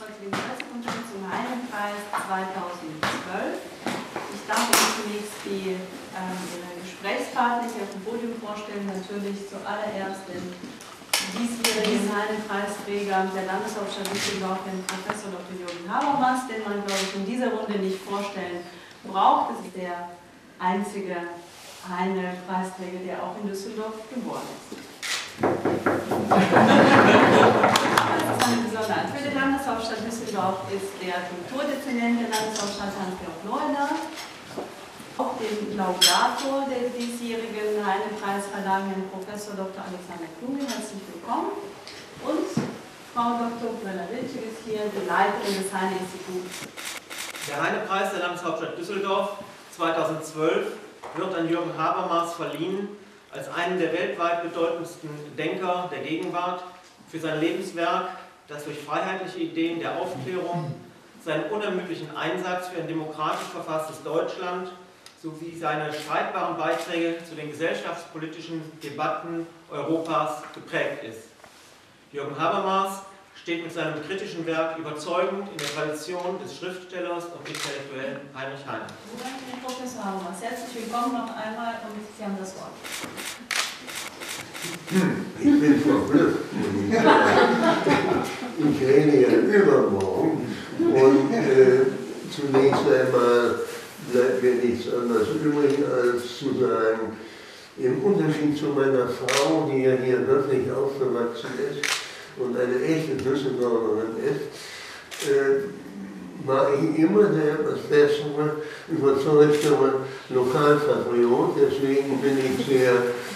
heutigen Pressekonferenz zum Heine-Preis 2012. Ich darf Ihnen zunächst Ihre Gesprächspartner hier auf dem Podium vorstellen. Natürlich zuallererst den diesjährigen Heine-Preisträger der Landeshauptstadt Düsseldorf, den Professor Dr. Jürgen Habermas, den man, glaube ich, in dieser Runde nicht vorstellen braucht. Das ist der einzige Heine-Preisträger, der auch in Düsseldorf geboren ist. Das ist eine Besonderheit. Für die Landeshauptstadt Düsseldorf ist der Kulturdezernent der Landeshauptstadt Hans-Georg Neuner, auch den Laudator der diesjährigen Heine-Preis verleihenden Professor Dr. Alexander Kluge. Herzlich willkommen. Und Frau Dr. Brella-Wilczek ist hier, die Leiterin des Heine-Instituts. Der Heine-Preis der Landeshauptstadt Düsseldorf 2012 wird an Jürgen Habermas verliehen als einen der weltweit bedeutendsten Denker der Gegenwart für sein Lebenswerk, das durch freiheitliche Ideen der Aufklärung, seinen unermüdlichen Einsatz für ein demokratisch verfasstes Deutschland sowie seine streitbaren Beiträge zu den gesellschaftspolitischen Debatten Europas geprägt ist. Jürgen Habermas steht mit seinem kritischen Werk überzeugend in der Tradition des Schriftstellers und Intellektuellen Heinrich Heine. Danke, Herr Professor Habermas. Herzlich willkommen noch einmal und Sie haben das Wort. Ich bin verblüfft, muss ich sagen. Ich rede ja übermorgen und zunächst einmal bleibt mir nichts anderes übrig, als zu sagen, im Unterschied zu meiner Frau, die ja hier wirklich aufgewachsen ist und eine echte Düsseldorferin ist, war ich immer der etwas bessere, überzeugtere Lokalpatriot. Deswegen bin ich sehr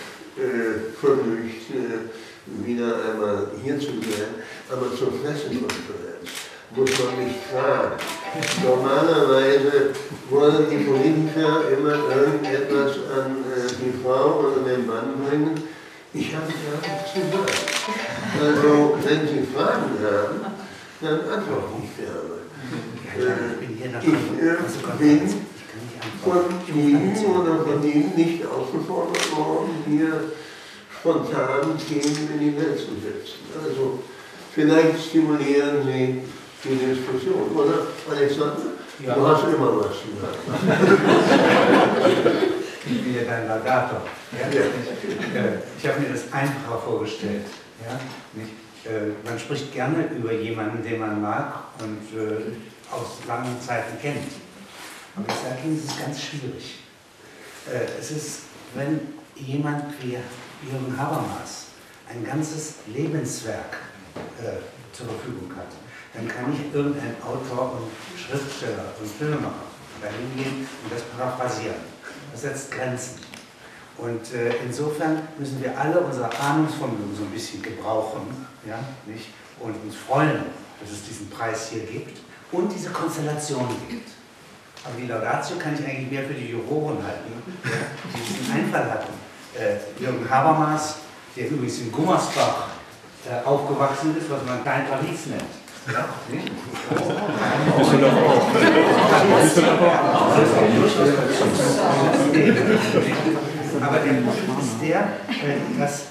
vergnügt, wieder einmal hier zu sein. Aber zur Pressekonferenz muss man mich fragen. Normalerweise wollen die Politiker immer irgendetwas an die Frau oder den Mann bringen. Ich habe gar nichts gesagt. Also, wenn Sie Fragen haben, dann antworte ich gerne. Ich bin von Ihnen oder von Ihnen nicht aufgefordert worden, hier spontan Themen in die Welt zu setzen. Also, vielleicht stimulieren Sie die Diskussion, oder, Alexander? Ja. Du hast immer was zu sagen. Ich bin ja dein Laudator. Ja? Ja. Ich habe mir das einfacher vorgestellt. Ja? Man spricht gerne über jemanden, den man mag und aus langen Zeiten kennt. Aber ich sage Ihnen, es ist ganz schwierig. Es ist, wenn jemand wie Jürgen Habermas ein ganzes Lebenswerk zur Verfügung hat, dann kann nicht irgendein Autor und Schriftsteller und Filmemacher dahin gehen und das paraphrasieren. Das setzt Grenzen. Und insofern müssen wir alle unser Ahnungsvermögen so ein bisschen gebrauchen, ja, nicht? Und uns freuen, dass es diesen Preis hier gibt und diese Konstellation gibt. Aber die Laudatio kann ich eigentlich mehr für die Juroren halten, ja, die diesen Einfall hatten. Jürgen Habermas, der übrigens in Gummersbach aufgewachsen ist, was man Klein Paris nennt. Ja, nicht? Aber der Punkt ist der, dass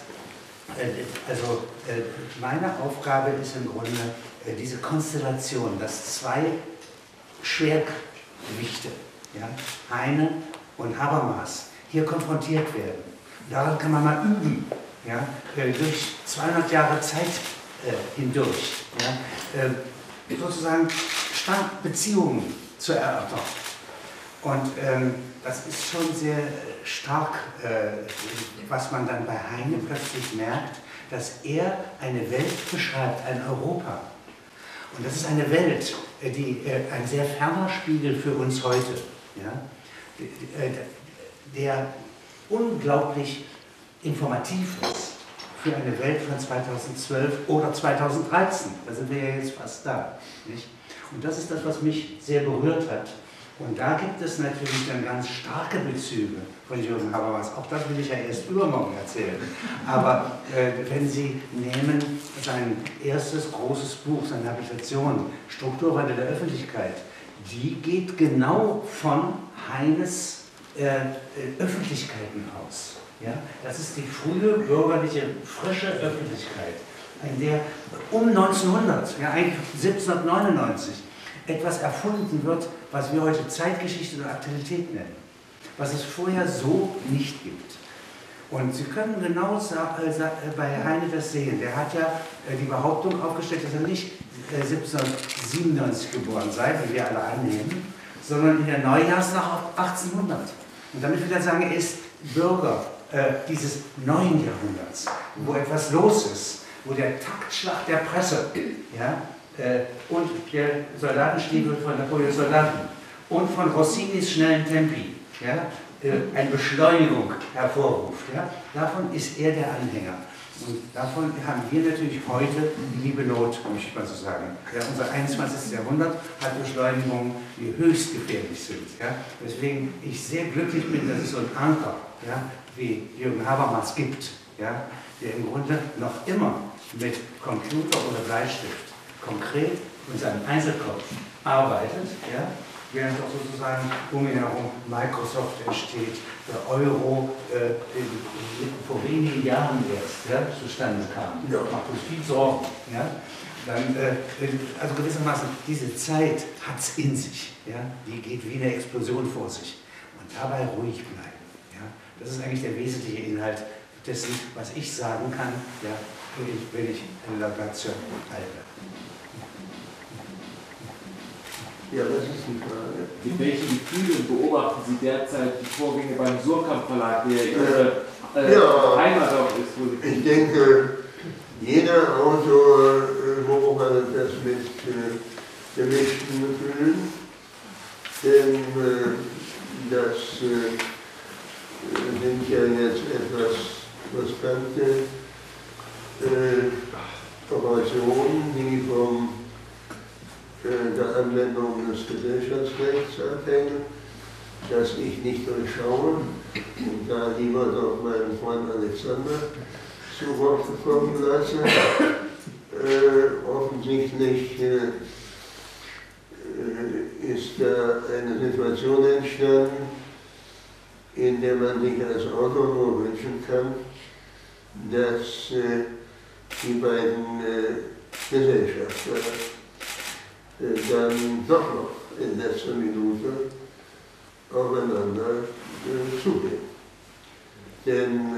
meine Aufgabe ist im Grunde diese Konstellation, dass zwei Schwergewichte, ja, Heine und Habermas, hier konfrontiert werden. Daran kann man mal üben, ja, durch 200 Jahre Zeit hindurch, ja, sozusagen Beziehungen zu erörtern. Und das ist schon sehr stark, was man dann bei Heine plötzlich merkt, dass er eine Welt beschreibt, ein Europa. Und das ist eine Welt, die ein sehr ferner Spiegel für uns heute, ja, der unglaublich informativ ist für eine Welt von 2012 oder 2013. Da sind wir ja jetzt fast da. Nicht? Und das ist das, was mich sehr berührt hat. Und da gibt es natürlich dann ganz starke Bezüge von Jürgen Habermas. Auch das will ich ja erst übermorgen erzählen. Aber wenn Sie nehmen sein erstes großes Buch, seine Habilitation, Strukturwandel der Öffentlichkeit, die geht genau von Heines Öffentlichkeiten aus. Ja? Das ist die frühe bürgerliche, frische Öffentlichkeit. in der um 1900, ja eigentlich 1799, etwas erfunden wird, was wir heute Zeitgeschichte oder Aktualität nennen, was es vorher so nicht gibt. Und Sie können genau bei Heine das sehen. Der hat ja die Behauptung aufgestellt, dass er nicht 1797 geboren sei, wie wir alle annehmen, sondern in der Neujahrsnacht 1800. Und damit will er sagen, er ist Bürger dieses neuen Jahrhunderts, wo etwas los ist, wo der Taktschlag der Presse, ja, und der Soldatenstiefel von Napoleons Soldaten und von Rossinis schnellen Tempi, ja, eine Beschleunigung hervorruft. Ja? Davon ist er der Anhänger. Und davon haben wir natürlich heute die liebe Not, möchte ich mal so sagen. Ja, unser 21. Jahrhundert hat Beschleunigungen, die höchst gefährlich sind. Ja? Weswegen ich sehr glücklich bin, dass es so einen Anker, ja, wie Jürgen Habermas gibt, ja, der im Grunde noch immer mit Computer oder Bleistift konkret in seinem Einzelkopf arbeitet, ja, während auch sozusagen um ihn herum Microsoft entsteht, der Euro vor wenigen Jahren erst, ja, zustande kam. Ja. Macht uns viel Sorgen. Ja. Dann, also gewissermaßen, diese Zeit hat es in sich. Ja. Die geht wie eine Explosion vor sich. Und dabei ruhig bleiben. Ja. Das ist eigentlich der wesentliche Inhalt dessen, was ich sagen kann, ja, wenn ich eine Laudatio halte. Ja, das ist die Frage. Mit welchen Gefühlen beobachten Sie derzeit die Vorgänge beim Surkamp Verlag, der Ihre Heimat auch ist? Ich denke, jeder Autor beobachtet das mit gemischten Gefühlen, denn das sind ja jetzt etwas riskante Operationen, die vom der Anwendung des Gesellschaftsrechts abhängen, das ich nicht durchschaue und da lieber doch meinen Freund Alexander zu Wort kommen lasse. Offensichtlich ist da eine Situation entstanden, in der man sich als Autor nur wünschen kann, dass die beiden Gesellschafter dann doch noch in letzter Minute aufeinander zugehen. Denn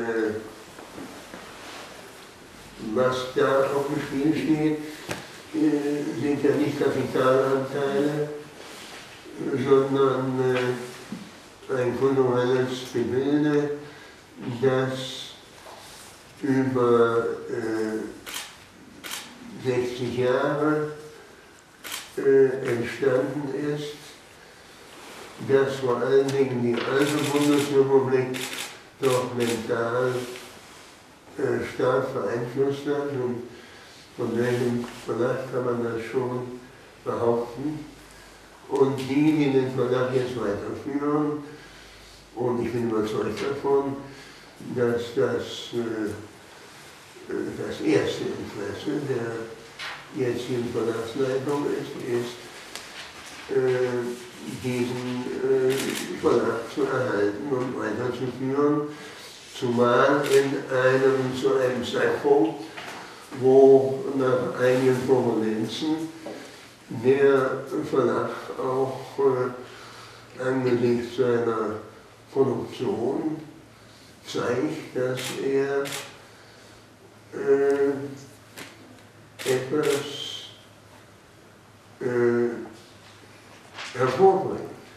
was da auf dem Spiel steht, sind ja nicht Kapitalanteile, sondern ein kulturelles Gebilde, das über 60 Jahre entstanden ist, das vor allen Dingen die alte Bundesrepublik doch mental stark beeinflusst hat und von welchem Verlag kann man das schon behaupten. Und die den Verlag jetzt weiterführen, und ich bin überzeugt davon, dass das erste Interesse der jetzigen Verlagsleitung ist, diesen Verlag zu erhalten und weiterzuführen, zumal zu einem Zeitpunkt, wo nach einigen Turbulenzen der Verlag auch angesichts seiner Produktion zeigt, dass er etwas hervorbringt,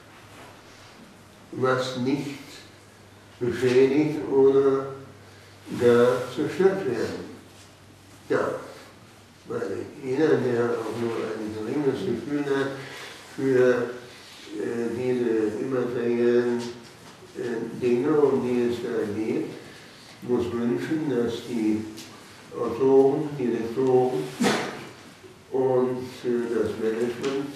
was nicht beschädigt oder gar zerstört werden darf. Weil jeder, der auch nur ein geringes Gefühl hat für diese immateriellen Dinge, um die es da geht, muss wünschen, dass die Autoren, die Lektoren und das Management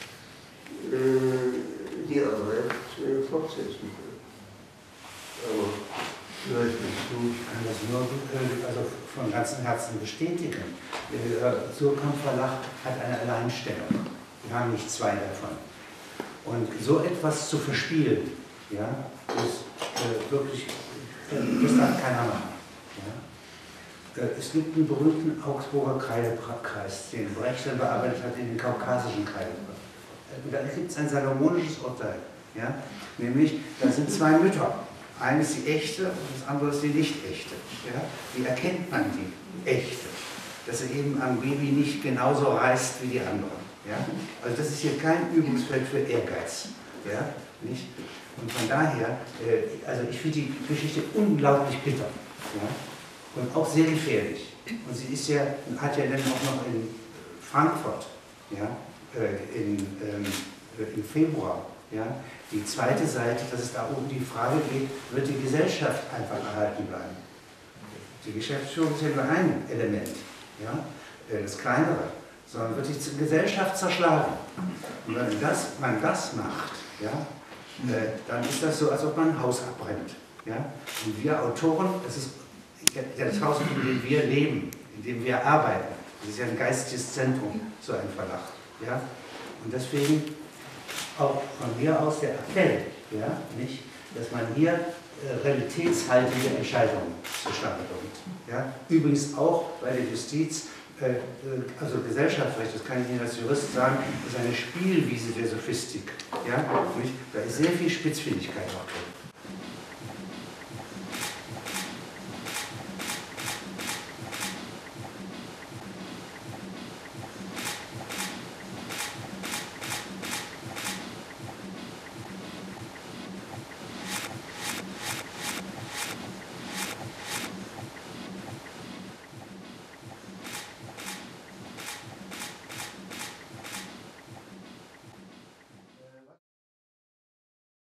die Arbeit fortsetzen können. Aber vielleicht bist du. Ich kann das nur also von ganzem Herzen bestätigen. Der Surkamp Verlag hat eine Alleinstellung. Wir haben nicht zwei davon. Und so etwas zu verspielen, ja, ist wirklich, das darf keiner machen. Ja. Es gibt einen berühmten Augsburger Kreidekreis, den Brecht dann bearbeitet hat in den kaukasischen Kreidekreis. Da gibt es ein salomonisches Urteil, ja? Nämlich, da sind zwei Mütter. Eine ist die echte und das andere ist die nicht echte. Ja? Wie erkennt man die echte? Dass sie eben am Baby nicht genauso reißt wie die andere. Ja? Also das ist hier kein Übungsfeld für Ehrgeiz. Ja? Nicht? Und von daher, also ich finde die Geschichte unglaublich bitter. Ja? Und auch sehr gefährlich. Und sie ist ja, hat ja dann auch noch in Frankfurt, ja, im Februar, ja, die zweite Seite, dass es da um die Frage geht, wird die Gesellschaft einfach erhalten bleiben. Die Geschäftsführung ist ja nur ein Element, ja, das kleinere, sondern wird die Gesellschaft zerschlagen. Und wenn man das macht, ja, dann ist das so, als ob man ein Haus abbrennt. Ja. Und wir Autoren, das ist das Haus, in dem wir leben, in dem wir arbeiten. Das ist ja ein geistiges Zentrum, so ein Verlag. Ja? Und deswegen auch von mir aus der Appell, ja, nicht, dass man hier realitätshaltige Entscheidungen zustande bringt. Ja? Übrigens auch bei der Justiz, also Gesellschaftsrecht, das kann ich Ihnen als Jurist sagen, ist eine Spielwiese der Sophistik. Ja? Nicht? Da ist sehr viel Spitzfindigkeit auch drin.